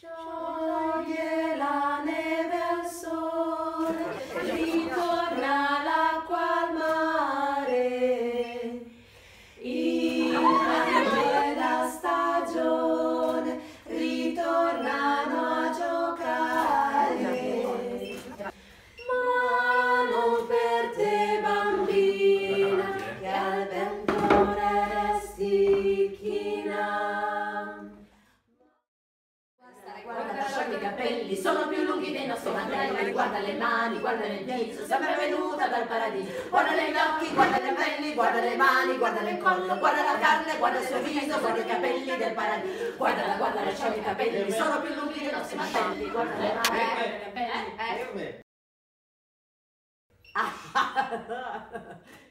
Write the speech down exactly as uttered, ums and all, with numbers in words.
Scioglie la neve al sole, ritorna l'acqua al mare. In bella stagione ritornano a giocare. Ma non per te, bambina, che al vento resti china. Guarda, sciogli i capelli, sono più lunghi dei nostri mantelli. Guarda le mani, guarda il viso, sembra venuta dal paradiso. Guarda gli occhi, guarda gli capelli, guarda le mani, guarda il collo, guarda la carne, guarda il suo viso, guarda i capelli del paradiso. Guardala, guarda, sciogli i capelli, sono più lunghi dei nostri mantelli. Guarda le mani, guarda i capelli. Eh? Eh?